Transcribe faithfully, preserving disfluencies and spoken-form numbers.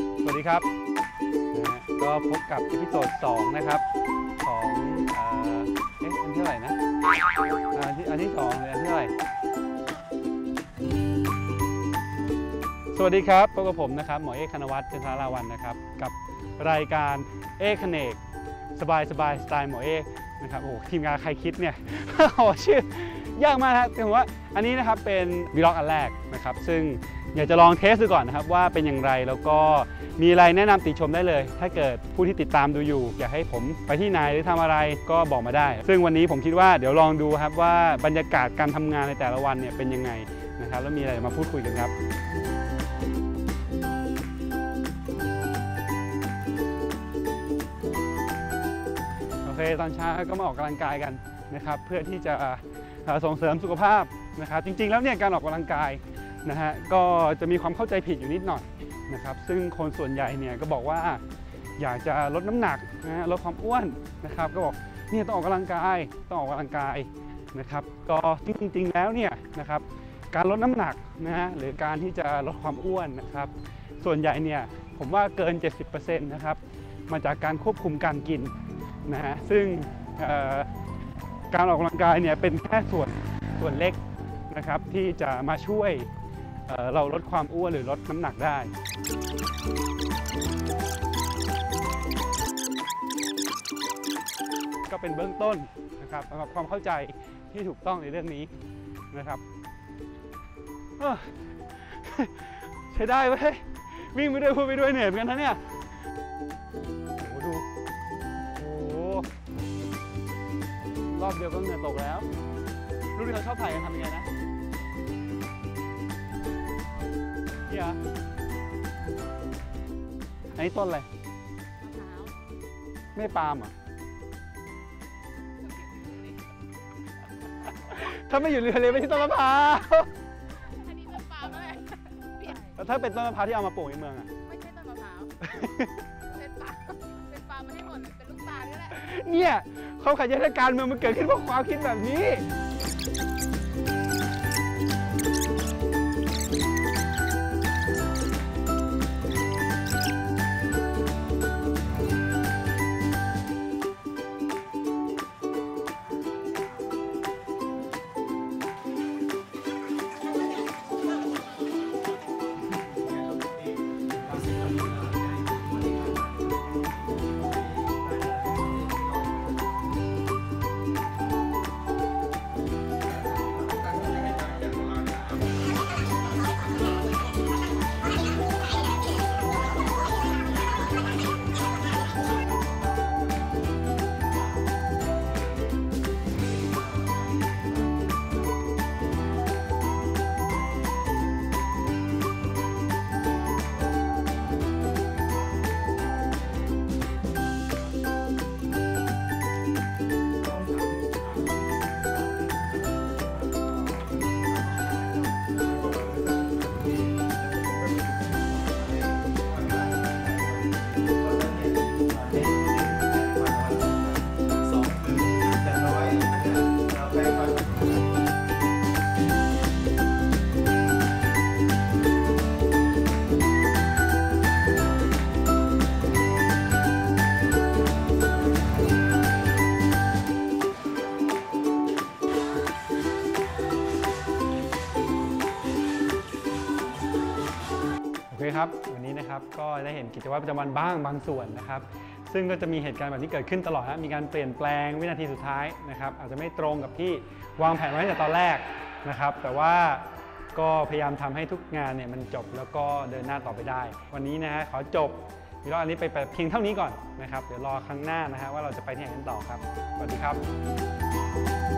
สวัสดีครับนะก็พบกับเอพิโซดสองนะครับของเอ่อเอ๊ะอันที่เท่าไหร่นะอันที่อันที่สองหรืออันที่เท่าไหร่สวัสดีครับพบกับผมนะครับหมอเอกคณวัฒน์เจนทราวันนะครับกับรายการเอกคเนกสบายสบายสไตล์หมอเอกนะครับโอ้ทีมงานใครคิดเนี่ย โอ้ชื่อยากมากนะแต่ผมว่าอันนี้นะครับเป็นวีล็อกอันแรกนะครับซึ่งอยากจะลองเทสดูก่อนนะครับว่าเป็นอย่างไรแล้วก็มีอะไรแนะนำติชมได้เลยถ้าเกิดผู้ที่ติดตามดูอยู่อยากให้ผมไปที่ไหนหรือทำอะไรก็บอกมาได้ซึ่งวันนี้ผมคิดว่าเดี๋ยวลองดูครับว่าบรรยากาศการทำงานในแต่ละวันเนี่ยเป็นยังไงนะครับแล้วมีอะไรมาพูดคุยกันครับโอเคตอนเช้าก็มาออกกำลังกายกันนะครับเพื่อที่จะส่งเสริมสุขภาพนะครับจริงๆแล้วเนี่ยการออกกำลังกายนะฮะก็จะมีความเข้าใจผิดอยู่นิดหน่อยนะครับซึ่งคนส่วนใหญ่เนี่ยก็บอกว่าอยากจะลดน้ำหนักนะลดความอ้วนนะครับก็บอกเนี่ยต้องออกกำลังกายต้องออกกำลังกายนะครับก็จริงๆแล้วเนี่ยนะครับการลดน้ำหนักนะฮะหรือการที่จะลดความอ้วนนะครับส่วนใหญ่เนี่ยผมว่าเกิน เจ็ดสิบเปอร์เซ็นต์ นะครับมาจากการควบคุมการกินนะฮะซึ่งการออกกำลังกายเนี่ยเป็นแค่ส่วนส่วนเล็กนะครับที่จะมาช่วยเอ่อเราลดความอ้วนหรือลดน้ำหนักได้ก็เป็นเบื้องต้นนะครับสำหรับความเข้าใจที่ถูกต้องในเรื่องนี้นะครับใช้ได้เว้ยวิ่งไปด้วยพูดไปด้วยเหนื่อยเหมือนกันนะเนี่ยโอ้ดูโอ้รอบเดียวก็เหงื่อตกแล้วรูปที่เขาชอบถ่ายกันทำยังไงนะนี่เหรออันนี้ต้นอะไรไม่ปาล์มเหรอถ้าไม่อยู่เรือเลยไม่ใช่ต้นมะพร้าวอันนี้ต้นปาล์มอะไรแล้วถ้าเป็นต้นมะพร้าวที่เอามาปลูกในเมืองอ่ะไม่ใช่ต้นมะพร้าวเป็นปาล์มเป็นปาล์มไม่ให้หมดเป็นลูกตาลนี่แหละเนี่ยเขาขัดแย้งการเมืองมันเกิดขึ้นเพราะความคิดแบบนี้โอเคครับวันนี้นะครับก็ได้เห็นกิจวัตรประจำวันบ้างบางส่วนนะครับซึ่งก็จะมีเหตุการณ์แบบนี้เกิดขึ้นตลอดนะมีการเปลี่ยนแปลงวินาทีสุดท้ายนะครับอาจจะไม่ตรงกับที่วางแผนไว้ตั้งแต่ตอนแรกนะครับแต่ว่าก็พยายามทำให้ทุกงานเนี่ยมันจบแล้วก็เดินหน้าต่อไปได้วันนี้นะฮะขอจบวีล็อกอันนี้ไปเพียงเท่านี้ก่อนนะครับเดี๋ยวรอครั้งหน้านะฮะว่าเราจะไปที่ไหนกันต่อครับสวัสดีครับ